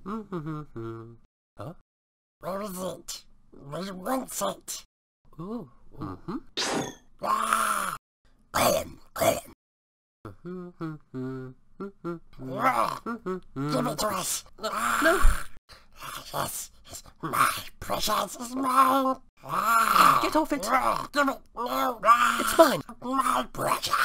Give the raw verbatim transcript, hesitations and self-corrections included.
Huh? Where is it? We want it. Ooh. Mm-hmm. Ah! Gollum, Gollum. Ah! Give it to us. Ah! No. Yes, yes, my precious is mine. Ah! Get off it. Ah! Give it. No. Ah! It's mine. My precious.